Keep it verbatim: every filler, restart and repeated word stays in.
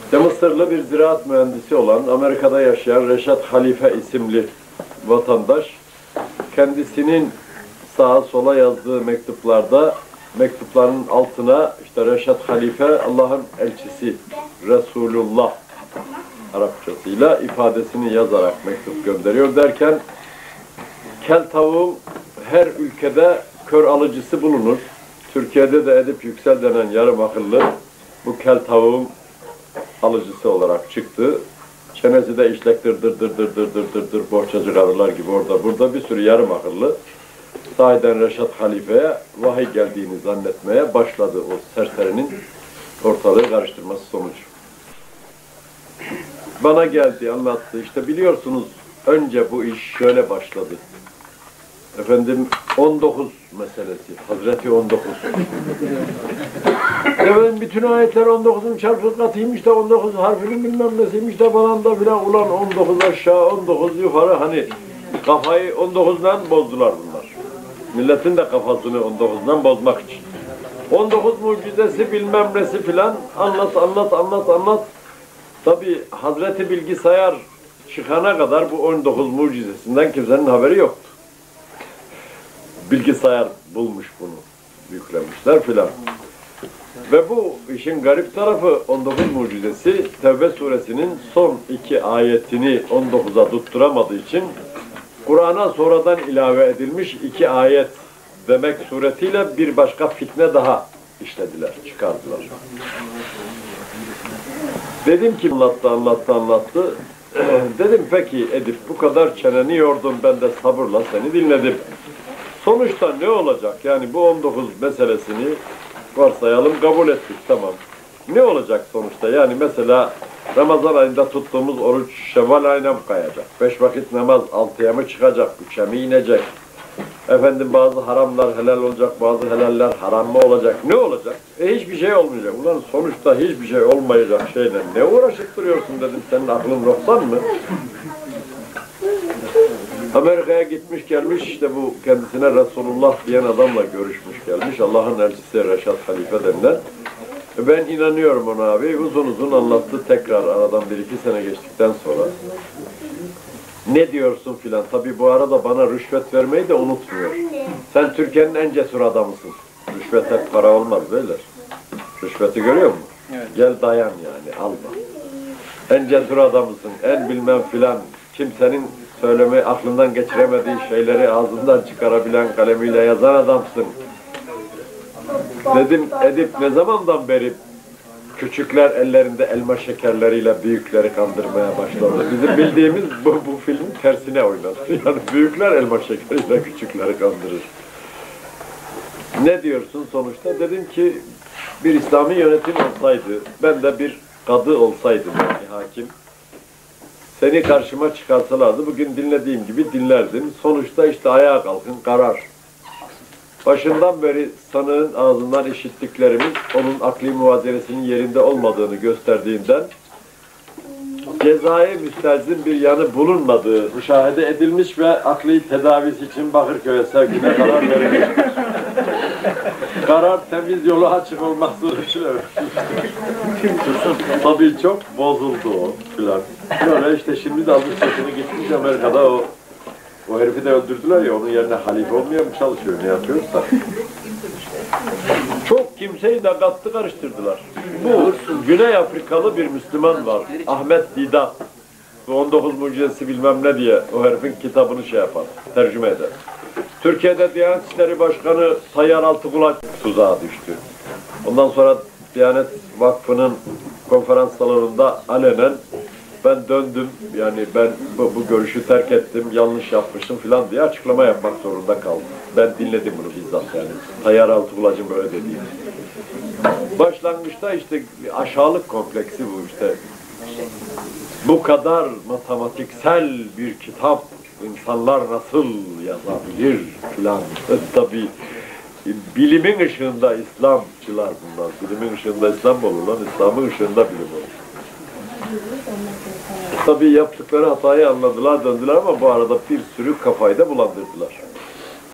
İşte Mısırlı bir ziraat mühendisi olan, Amerika'da yaşayan Reşat Halife isimli vatandaş, kendisinin sağa sola yazdığı mektuplarda, mektupların altına işte Reşat Halife, Allah'ın elçisi, Resulullah Arapçasıyla ifadesini yazarak mektup gönderiyor derken, kel tavuğun her ülkede kör alıcısı bulunur. Türkiye'de de Edip Yüksel denen yarım akıllı bu kel tavuğun alıcısı olarak çıktı. Çenesi de işlektir, dır dır dır dır dır dır dır bohçacı karılar gibi orada burada bir sürü yarım akıllı sahiden Reşat Halife'ye vahiy geldiğini zannetmeye başladı o serserinin ortalığı karıştırması sonucu. Bana geldi, anlattı. İşte biliyorsunuz önce bu iş şöyle başladı. Efendim on dokuz meselesi. Hazreti on dokuz. Efendim bütün ayetler on dokuzun çarpı katıymış da on dokuz harfinin bilmem nesiymiş de falan da filan. Ulan on dokuz aşağı, on dokuz yukarı, hani kafayı on dokuzdan bozdular bunlar. Milletin de kafasını on dokuzdan bozmak için. on dokuz mucizesi bilmem nesi filan anlat anlat anlat anlat. Tabi Hazreti Bilgisayar çıkana kadar bu on dokuz mucizesinden kimsenin haberi yoktu. Bilgisayar bulmuş bunu, yüklemişler filan. Ve bu işin garip tarafı on dokuz mucizesi Tevbe suresinin son iki ayetini on dokuza tutturamadığı için Kur'an'a sonradan ilave edilmiş iki ayet demek suretiyle bir başka fitne daha işlediler, çıkardılar. Dedim ki anlattı, anlattı, anlattı. Dedim peki Edip bu kadar çeneni yordum, ben de sabırla seni dinledim. Sonuçta ne olacak? Yani bu on dokuz meselesini varsayalım, kabul ettik, tamam. Ne olacak sonuçta? Yani mesela Ramazan ayında tuttuğumuz oruç Şevval ayına mı kayacak? Beş vakit namaz altıya mı çıkacak? Üçe mi inecek? Efendim bazı haramlar helal olacak, bazı helaller haram mı olacak? Ne olacak? E hiçbir şey olmayacak. Ulan sonuçta hiçbir şey olmayacak şeyle ne uğraşıp duruyorsun dedim. Senin aklın noksan mı? Amerika'ya gitmiş gelmiş, işte bu kendisine Resulullah diyen adamla görüşmüş gelmiş. Allah'ın elçisi Reşat Halife denilen. Ben inanıyorum ona abi. Uzun uzun anlattı tekrar aradan bir iki sene geçtikten sonra. Ne diyorsun filan. Tabii bu arada bana rüşvet vermeyi de unutmuyor. Sen Türkiye'nin en cesur adamısın. Rüşvet hep para olmaz beyler. Rüşveti görüyor musun? Evet. Gel dayan yani, alma. En cesur adamısın, en bilmem filan. Kimsenin söyleme, aklından geçiremediği şeyleri ağzından çıkarabilen, kalemiyle yazan adamsın. Dedim, Edip ne zamandan beri küçükler ellerinde elma şekerleriyle büyükleri kandırmaya başladı. Bizim bildiğimiz bu, bu film tersine oynadı. Yani büyükler elma şekeriyle küçükleri kandırır. Ne diyorsun sonuçta? Dedim ki bir İslami yönetim olsaydı, ben de bir kadı olsaydım yani hakim. Seni karşıma çıkarsalardı, bugün dinlediğim gibi dinlerdim. Sonuçta işte ayağa kalkın, karar. Başından beri sanığın ağzından işittiklerimiz, onun akli muvazenesinin yerinde olmadığını gösterdiğinden, cezai müstelzim bir yanı bulunmadığı müşahede edilmiş ve akli tedavisi için Bakırköy'e sevkine karar verilmiş. Karar temiz yolu açık olmak suretiyle. Tabii çok bozuldu o filan. Böyle işte şimdi de almış sesini gitmiş Amerika'da o o herifi de öldürdüler ya, onun yerine halife olmaya mı çalışıyor, ne yapıyorsa. Çok kimseyi de kattı karıştırdılar. Bu Güney Afrikalı bir Müslüman var, Ahmet Didat. on dokuz mucizesi bilmem ne diye o herifin kitabını şey yapar, tercüme eder. Türkiye'de Diyanet İşleri Başkanı Tayyar Altıkulaç tuzağa düştü. Ondan sonra Diyanet Vakfı'nın konferans salonunda alenen ben döndüm, yani ben bu, bu görüşü terk ettim, yanlış yapmışım filan diye açıklama yapmak zorunda kaldım. Ben dinledim bunu bizzat yani. Tayyar Altıkulac'ın böyle dediği. Başlangıçta işte aşağılık kompleksi bu işte. Bu kadar matematiksel bir kitap insanlar nasıl yazabilir filan. Tabii bilimin ışığında İslamcılar bunlar. Bilimin ışığında İslam olur lan, İslam'ın ışığında bilim olur. Tabii yaptıkları hatayı anladılar, döndüler ama bu arada bir sürü kafayı da bulandırdılar.